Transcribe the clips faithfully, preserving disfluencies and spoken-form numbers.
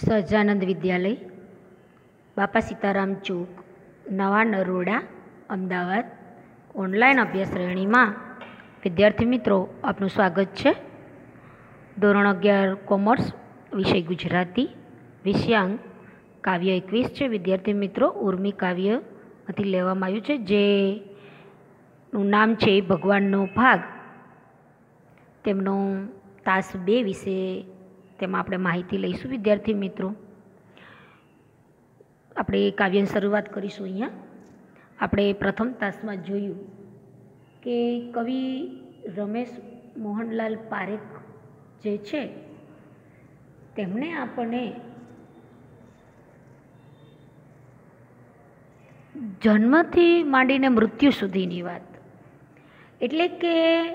સહજાનંદ વિદ્યાલય, બાપા સીતારામ ચોક, નવા નરોડા, અમદાવાદ ઓનલાઈન અભ્યાસ શ્રેણીમાં વિદ્યાર્થી મિત્રો આપનું સ્વાગત છે. ધોરણ અગિયાર કોમર્સ, વિષય ગુજરાતી, વિષયાંક કાવ્ય એકવીસ છે. વિદ્યાર્થી મિત્રો ઉર્મી કાવ્યમાંથી લેવામાં આવ્યું છે, જેનું નામ છે ભગવાનનો ભાગ. તેમનો તાસ બે વિશે તેમાં આપણે માહિતી લઈશું. વિદ્યાર્થી મિત્રો, આપણે કાવ્યની શરૂઆત કરીશું. અહીંયા આપણે પ્રથમ તાસમાં જોયું કે કવિ રમેશ મોહનલાલ પારેખ જે છે તેમણે આપણને જન્મથી માંડીને મૃત્યુ સુધીની વાત, એટલે કે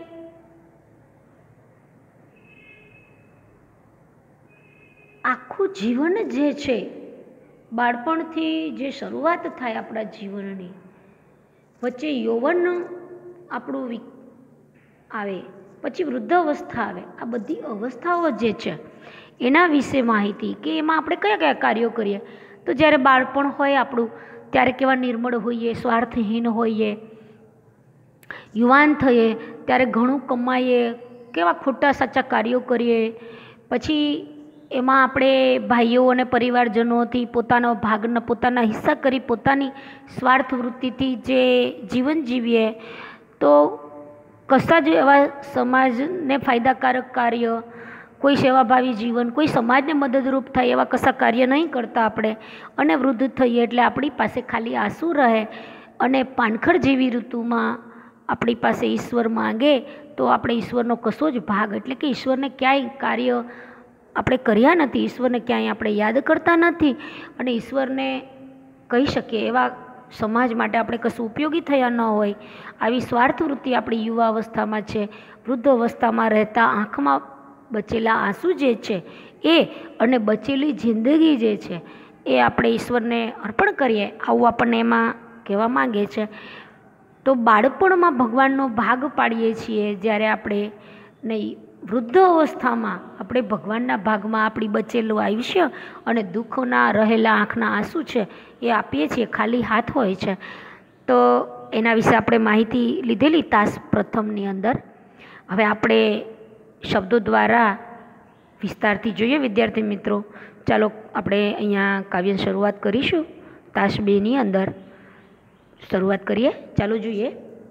આખું જીવન જે છે, બાળપણથી જે શરૂઆત થાય આપણા જીવનની, વચ્ચે યૌવન આપણું આવે, પછી વૃદ્ધ અવસ્થા આવે, આ બધી અવસ્થાઓ જે છે એના વિશે માહિતી, કે એમાં આપણે કયા કયા કાર્યો કરીએ. તો જ્યારે બાળપણ હોય આપણું, ત્યારે કેવા નિર્મળ હોઈએ, સ્વાર્થહીન હોઈએ. યુવાન થઈએ ત્યારે ઘણું કમાઈએ, કેવા ખોટા સાચા કાર્યો કરીએ. પછી એમાં આપણે ભાઈઓ અને પરિવારજનોથી પોતાનો ભાગના પોતાના હિસ્સા કરી પોતાની સ્વાર્થ વૃત્તિથી જે જીવન જીવીએ, તો કશા જ એવા સમાજને ફાયદાકારક કાર્ય, કોઈ સેવાભાવી જીવન, કોઈ સમાજને મદદરૂપ થાય એવા કશા કાર્ય નહીં કરતા આપણે. અને વૃદ્ધ થઈએ એટલે આપણી પાસે ખાલી આંસુ રહે, અને પાનખર જેવી ઋતુમાં આપણી પાસે ઈશ્વર માંગે તો આપણે ઈશ્વરનો કશો જ ભાગ, એટલે કે ઈશ્વરને ક્યાંય કાર્ય આપણે કર્યા નથી, ઈશ્વરને ક્યાંય આપણે યાદ કરતા નથી, અને ઈશ્વરને કહી શકીએ એવા સમાજ માટે આપણે કશું ઉપયોગી થયા ન હોય. આવી સ્વાર્થ વૃત્તિ આપણી યુવા અવસ્થામાં છે. વૃદ્ધ અવસ્થામાં રહેતા આંખમાં બચેલા આંસુ જે છે એ, અને બચેલી જિંદગી જે છે એ આપણે ઈશ્વરને અર્પણ કરીએ, આવું આપણને એમાં કહેવા માંગે છે. તો બાળપણમાં ભગવાનનો ભાગ પાડીએ છીએ, જ્યારે આપણે નહીં વૃદ્ધ અવસ્થામાં આપણે ભગવાનના ભાગમાં આપણી બચેલું આયુષ્ય અને દુઃખના રહેલા આંખના આંસુ છે એ આપીએ છીએ, ખાલી હાથ હોય છે. તો એના વિશે આપણે માહિતી લીધેલી તાસ પ્રથમની અંદર. હવે આપણે શબ્દો દ્વારા વિસ્તારથી જોઈએ. વિદ્યાર્થી મિત્રો, ચાલો આપણે અહીંયા કાવ્યની શરૂઆત કરીશું. તાસ બેની અંદર શરૂઆત કરીએ. ચાલો જોઈએ.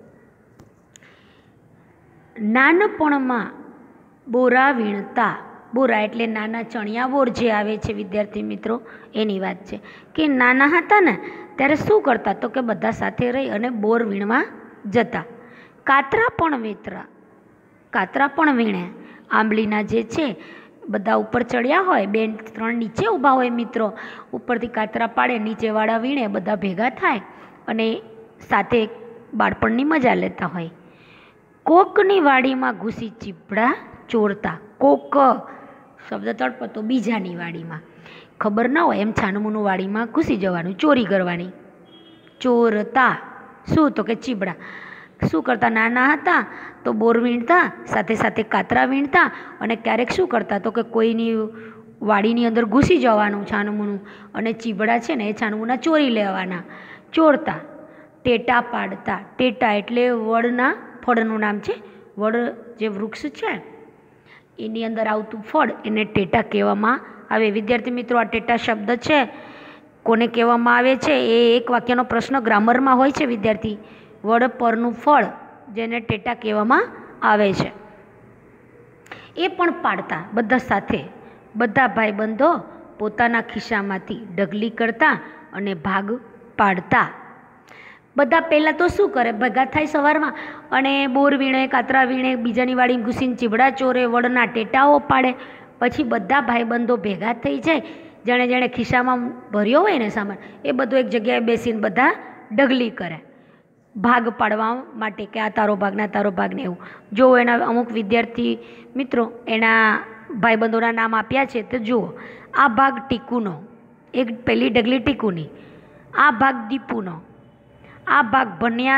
નાનપણમાં બોરા વીણતા, બોરા એટલે નાના ચણિયા બોર જે આવે છે વિદ્યાર્થી મિત્રો, એની વાત છે. કે નાના હતા ને ત્યારે શું કરતા, તો કે બધા સાથે રહી અને બોર વીણવા જતા. કાતરા પણ વેતરા, કાતરા પણ વીણે. આંબલીના જે છે બધા ઉપર ચડ્યા હોય, બે ત્રણ નીચે ઊભા હોય મિત્રો, ઉપરથી કાતરા પાડે, નીચેવાળા વીણે, બધા ભેગા થાય અને સાથે બાળપણની મજા લેતા હોય. કોકની વાડીમાં ઘૂસી ચીપડા ચોરતા. કોક શબ્દ તળપતો, બીજાની વાડીમાં, ખબર ના હોય એમ છાનમુનું વાડીમાં ઘૂસી જવાનું, ચોરી કરવાની. ચોરતા શું, તો કે ચીબડા. શું કરતા, નાના હતા તો બોર વીણતા, સાથે સાથે કાતરા વીણતા, અને ક્યારેક શું કરતા, તો કે કોઈની વાડીની અંદર ઘૂસી જવાનું છાનમુનું, અને ચીબડા છે ને એ છાનમુના ચોરી લેવાના. ચોરતા. ટેટા પાડતા. ટેટા એટલે વડના ફળનું નામ છે. વડ જે વૃક્ષ છે એની અંદર આવતું ફળ, એને ટેટા કહેવામાં આવે. વિદ્યાર્થી મિત્રો, આ ટેટા શબ્દ છે કોને કહેવામાં આવે છે એ એક વાક્યનો પ્રશ્ન ગ્રામરમાં હોય છે વિદ્યાર્થી. વડ પરનું ફળ જેને ટેટા કહેવામાં આવે છે એ પણ પાડતા બધા સાથે. બધા ભાઈબંધો પોતાના ખિસ્સામાંથી ઢગલી કરતા અને ભાગ પાડતા. બધા પહેલાં તો શું કરે, ભેગા થાય સવારમાં અને બોર વીણે, કાતરા વીણે, બીજાની વાડી ઘૂસીને ચીબડા ચોરે, વડના ટેટાઓ પાડે. પછી બધા ભાઈબંધો ભેગા થઈ જાય, જેણે જેણે ખિસ્સામાં ભર્યો હોય ને સામાન, એ બધું એક જગ્યાએ બેસીને બધા ઢગલી કરે ભાગ પાડવા માટે, કે આ તારો ભાગ ને તારો ભાગ ને એવું. જો એના અમુક વિદ્યાર્થી મિત્રો એના ભાઈબંધોના નામ આપ્યા છે તો જુઓ. આ ભાગ ટીકુનો, એક પહેલી ઢગલી ટીકુની. આ ભાગ દીપુનો. આ ભાગ ભણિયાનો,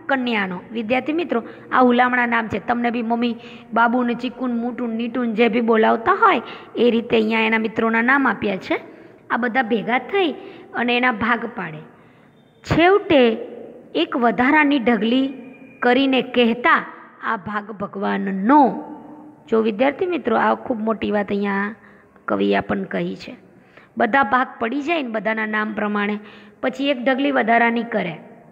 કન્યાનો. વિદ્યાર્થી મિત્રો, આ હુલામણા નામ છે. તમને બી મમ્મી બાબુને ચીકુન મૂટુન નીટુન જે બી બોલાવતા હોય એ રીતે અહીંયા એના મિત્રોના નામ આપ્યા છે. આ બધા ભેગા થઈ અને એના ભાગ પાડે. છેવટે એક વધારાની ઢગલી કરીને કહેતા આ ભાગ ભગવાનનો. જો વિદ્યાર્થી મિત્રો, આ ખૂબ મોટી વાત અહીંયા કવિએ આપણને કહી છે. બધા ભાગ પડી જાય ને બધાના નામ પ્રમાણે, પછી એક ઢગલી વધારાની કરે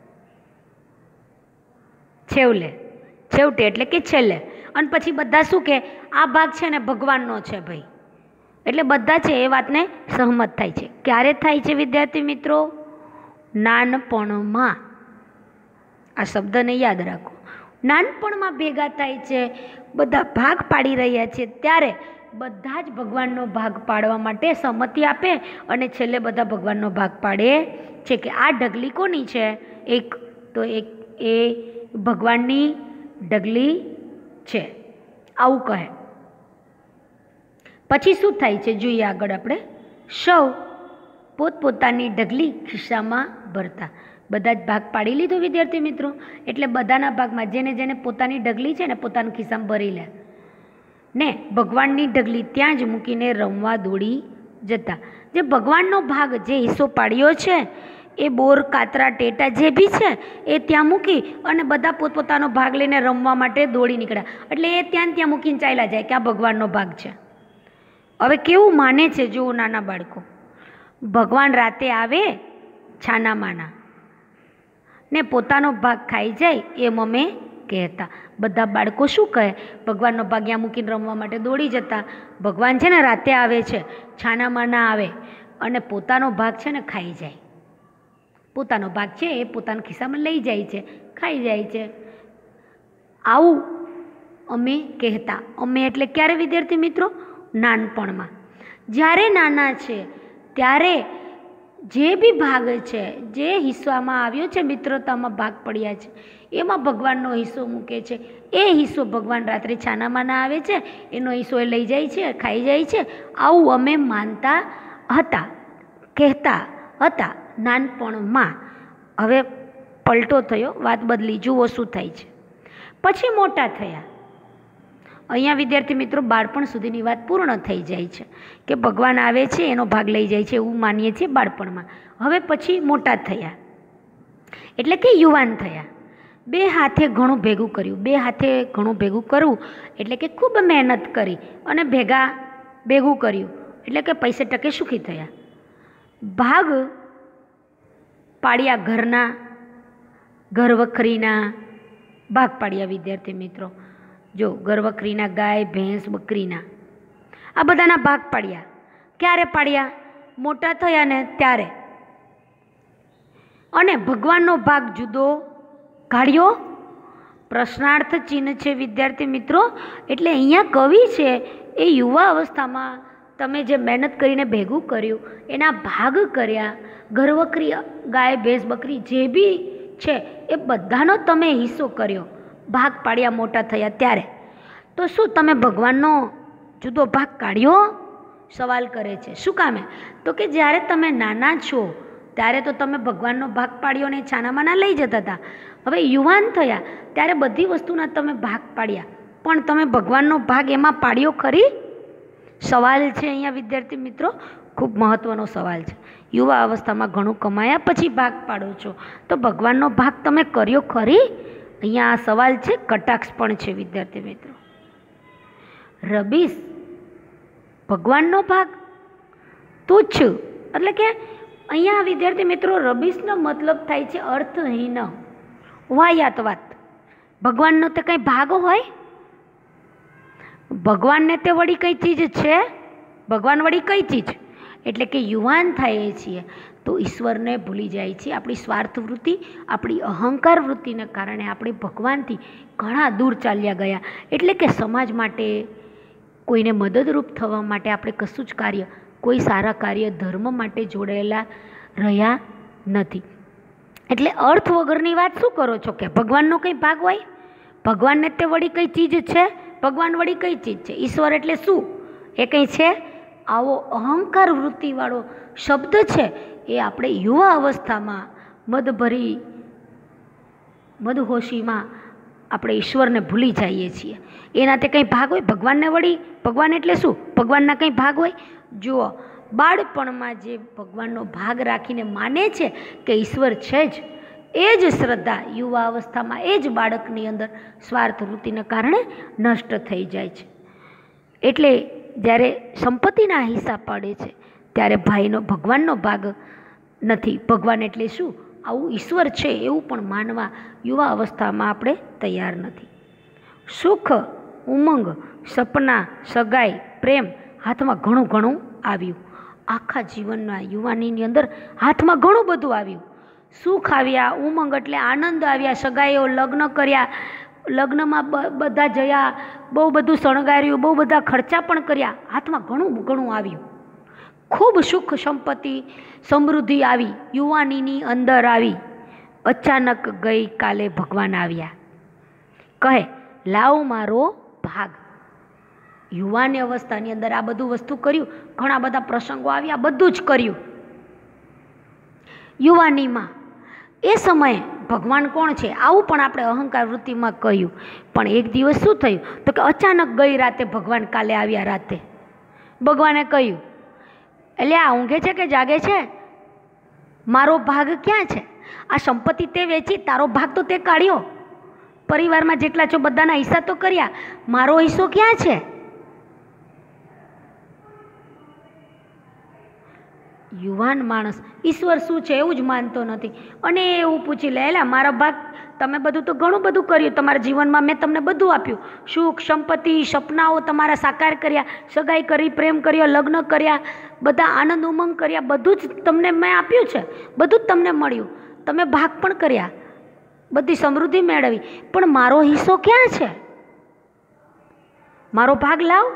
છેવલે છેવટે એટલે કે છેલ્લે. અને પછી બધા શું કે આ ભાગ છે ને ભગવાનનો છે ભાઈ. એટલે બધા છે એ વાતને સહમત થાય છે. ક્યારે થાય છે વિદ્યાર્થી મિત્રો? નાનપણમાં. આ શબ્દને યાદ રાખો. નાનપણમાં ભેગા થાય છે, બધા ભાગ પાડી રહ્યા છે, ત્યારે બધા જ ભગવાનનો ભાગ પાડવા માટે સંમતિ આપે અને છેલ્લે બધા ભગવાનનો ભાગ પાડે છે. કે આ ઢગલી કોની છે? એક તો એક એ ભગવાનની ઢગલી છે, આવું કહે. પછી શું થાય છે જોઈએ આગળ આપણે. સૌ પોતપોતાની ઢગલી ખિસ્સામાં ભરતા. બધા જ ભાગ પાડી લીધો વિદ્યાર્થી મિત્રો. એટલે બધાના ભાગમાં જેને જેને પોતાની ઢગલી છે ને પોતાના ખિસ્સામાં ભરી લે ને ભગવાનની ઢગલી ત્યાં જ મૂકીને રમવા દોડી જતા. જે ભગવાનનો ભાગ જે હિસ્સો પાડ્યો છે એ બોર કાતરા ટેટા જે બી છે એ ત્યાં મૂકી અને બધા પોતપોતાનો ભાગ લઈને રમવા માટે દોડી નીકળ્યા. એટલે એ ત્યાં ત્યાં મૂકીને ચાલ્યા જાય કે આ ભગવાનનો ભાગ છે. હવે કેવું માને છે જુઓ નાના બાળકો. ભગવાન રાતે આવે છાના માના ને પોતાનો ભાગ ખાઈ જાય એમ અમે કહેતા. બધા બાળકો શું કહે? ભગવાનનો ભાગ ત્યાં મૂકીને રમવા માટે દોડી જતા. ભગવાન છે ને રાતે આવે છે, છાના માના આવે અને પોતાનો ભાગ છે ને ખાઈ જાય. પોતાનો ભાગ છે એ પોતાના ખિસ્સામાં લઈ જાય છે, ખાઈ જાય છે. આવું અમે કહેતા. અમે એટલે ક્યારે વિદ્યાર્થી મિત્રો? નાનપણમાં. જ્યારે નાના છે ત્યારે જે બી ભાગ છે, જે હિસ્સામાં આવ્યો છે, મિત્રતામાં ભાગ પડ્યા છે, એમાં ભગવાનનો હિસ્સો મૂકે છે. એ હિસ્સો ભગવાન રાત્રે છાનામાના આવે છે, એનો હિસ્સો એ લઈ જાય છે, ખાઈ જાય છે. આવું અમે માનતા હતા, કહેતા હતા નાનપણમાં. હવે પલટો થયો, વાત બદલી. જુઓ શું થાય છે. પછી મોટા થયા. અહીંયા વિદ્યાર્થી મિત્રો બાળપણ સુધીની વાત પૂર્ણ થઈ જાય છે કે ભગવાન આવે છે એનો ભાગ લઈ જાય છે એવું માનીએ છીએ બાળપણમાં. હવે પછી મોટા થયા એટલે કે યુવાન થયા. બે હાથે ઘણું ભેગું કર્યું. બે હાથે ઘણું ભેગું કરવું એટલે કે ખૂબ મહેનત કરી અને ભેગા ભેગું કર્યું એટલે કે પૈસે ટકે સુખી થયા. ભાગ પાડ્યા ઘરના, ઘર વખરીના ભાગ પાડ્યા વિદ્યાર્થી મિત્રો. જો ઘરવખરીના, ગાય ભેંસ બકરીના, આ બધાના ભાગ પાડ્યા. ક્યારે પાડ્યા? મોટા થયા ને ત્યારે. અને ભગવાનનો ભાગ જુદો કાઢ્યો. પ્રશ્નાર્થ ચિહ્ન છે વિદ્યાર્થી મિત્રો. એટલે અહીંયા કવિ છે એ યુવા અવસ્થામાં તમે જે મહેનત કરીને ભેગું કર્યું એના ભાગ કર્યા. ઘરવખરી ગાય ભેંસ બકરી જે બી છે એ બધાનો તમે હિસ્સો કર્યો, ભાગ પાડ્યા મોટા થયા ત્યારે. તો શું તમે ભગવાનનો જુદો ભાગ કાઢ્યો? સવાલ કરે છે. શું કામે? તો કે જ્યારે તમે નાના છો ત્યારે તો તમે ભગવાનનો ભાગ પાડ્યો ને છાનામાના લઈ જતા હતા. હવે યુવાન થયા ત્યારે બધી વસ્તુના તમે ભાગ પાડ્યા, પણ તમે ભગવાનનો ભાગ એમાં પાડ્યો ખરી? સવાલ છે અહીંયા વિદ્યાર્થી મિત્રો, ખૂબ મહત્ત્વનો સવાલ છે. યુવા અવસ્થામાં ઘણું કમાયા પછી ભાગ પાડો છો, તો ભગવાનનો ભાગ તમે કર્યો ખરી? અહીંયા આ સવાલ છે, કટાક્ષ પણ છે વિદ્યાર્થી મિત્રો. રબીશ ભગવાનનો ભાગ તુચ્છ એટલે કે અહીંયા વિદ્યાર્થી મિત્રો રબીશનો મતલબ થાય છે અર્થહીન, વાહિયાત વાત. ભગવાનનો તે કંઈ ભાગ હોય? ભગવાનને તે વળી કઈ ચીજ છે? ભગવાન વળી કઈ ચીજ? એટલે કે યુવાન થઈએ છીએ તો ઈશ્વરને ભૂલી જાય છે. આપણી સ્વાર્થ વૃત્તિ, આપણી અહંકાર વૃત્તિને કારણે આપણે ભગવાનથી ઘણા દૂર ચાલ્યા ગયા. એટલે કે સમાજ માટે, કોઈને મદદરૂપ થવા માટે આપણે કશું જ કાર્ય, કોઈ સારા કાર્ય, ધર્મ માટે જોડાયેલા રહ્યા નથી. એટલે અર્થ વગરની વાત શું કરો છો કે ભગવાનનો કંઈ ભાગ હોય? ભગવાનને તે વળી કઈ ચીજ છે? ભગવાન વળી કઈ ચીજ છે? ઈશ્વર એટલે શું? એ કંઈ છે? આવો અહંકાર વૃત્તિવાળો શબ્દ છે એ આપણે યુવા અવસ્થામાં મદભરી મદહોશીમાં આપણે ઈશ્વરને ભૂલી જઈએ છીએ. એના તે કંઈ ભાગ હોય ભગવાનને? વળી ભગવાન એટલે શું? ભગવાનના કંઈ ભાગ હોય? જુઓ, બાળપણમાં જે ભગવાનનો ભાગ રાખીને માને છે કે ઈશ્વર છે જ, એ જ શ્રદ્ધા યુવા અવસ્થામાં એ જ બાળકની અંદર સ્વાર્થ વૃત્તિને કારણે નષ્ટ થઈ જાય છે. એટલે જ્યારે સંપત્તિના હિસ્સા પડે છે ત્યારે ભાઈનો ભગવાનનો ભાગ નથી. ભગવાન એટલે શું? આવું ઈશ્વર છે એવું પણ માનવા યુવા અવસ્થામાં આપણે તૈયાર નથી. સુખ, ઉમંગ, સપના, સગાઈ, પ્રેમ હાથમાં ઘણું ઘણું આવ્યું. આખા જીવનના યુવાનીની અંદર હાથમાં ઘણું બધું આવ્યું. સુખ આવ્યા, ઉમંગ એટલે આનંદ આવ્યા, સગાઈઓ, લગ્ન કર્યા, લગ્નમાં બધા જયા, બહુ બધું શણગાર્યું, બહુ બધા ખર્ચા પણ કર્યા, હાથમાં ઘણું ઘણું આવ્યું. ખૂબ સુખ, સંપત્તિ, સમૃદ્ધિ આવી, યુવાનીની અંદર આવી. અચાનક ગઈ કાલે ભગવાન આવ્યા, કહે લાવ મારો ભાગ. યુવાની અવસ્થાની અંદર આ બધું વસ્તુ કર્યું, ઘણા બધા પ્રસંગો આવ્યા, બધું જ કર્યું. યુવાનીમાં એ સમયે ભગવાન કોણ છે આવું પણ આપણે અહંકાર વૃત્તિમાં કહ્યું. પણ એક દિવસ શું થયું તો કે અચાનક ગઈ રાતે ભગવાન કાલે આવ્યા. રાતે ભગવાને કહ્યું, એટલે આ ઊંઘે છે કે જાગે છે? મારો ભાગ ક્યાં છે? આ સંપત્તિ તે વેચી, તારો ભાગ તો તે કાઢ્યો, પરિવારમાં જેટલા છો બધાના હિસ્સા તો કર્યા, મારો હિસ્સો ક્યાં છે? યુવાન માણસ ઈશ્વર શું છે એવું જ માનતો નથી અને એવું પૂછી લે, એલા મારા ભાગ, તમે બધું તો ઘણું બધું કર્યું તમારા જીવનમાં, મેં તમને બધું આપ્યું, સુખ, સંપત્તિ, સપનાઓ તમારા સાકાર કર્યા, સગાઈ કરી, પ્રેમ કર્યો, લગ્ન કર્યા, બધા આનંદ ઉમંગ કર્યા, બધું જ તમને મેં આપ્યું છે, બધું જ તમને મળ્યું, તમે ભાગ પણ કર્યા, બધી સમૃદ્ધિ મેળવી, પણ મારો હિસ્સો ક્યાં છે? મારો ભાગ લાવ.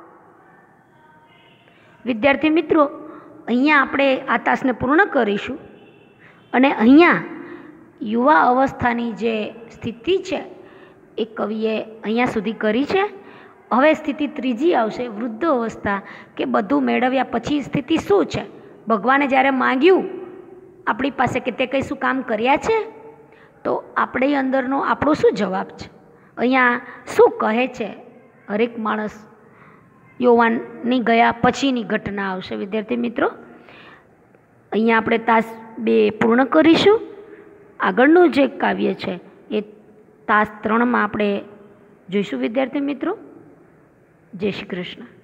વિદ્યાર્થી મિત્રો, અહીંયા આપણે આ તાસને પૂર્ણ કરીશું અને અહીંયા યુવા અવસ્થાની જે સ્થિતિ છે એ કવિએ અહીંયા સુધી કરી છે. હવે સ્થિતિ ત્રીજી આવશે, વૃદ્ધ અવસ્થા, કે બધું મેળવ્યા પછી સ્થિતિ શું છે? ભગવાને જ્યારે માંગ્યું આપણી પાસે કે તે કંઈ શું કામ કર્યા છે, તો આપણી અંદરનો આપણો શું જવાબ છે? અહીંયા શું કહે છે? હરેક માણસ યુવાનની ગયા પછીની ઘટના આવશે. વિદ્યાર્થી મિત્રો, અહીંયા આપણે તાસ બે પૂર્ણ કરીશું. આગળનું જે કાવ્ય છે એ તાસ ત્રણમાં આપણે જોઈશું. વિદ્યાર્થી મિત્રો, જય શ્રી કૃષ્ણ.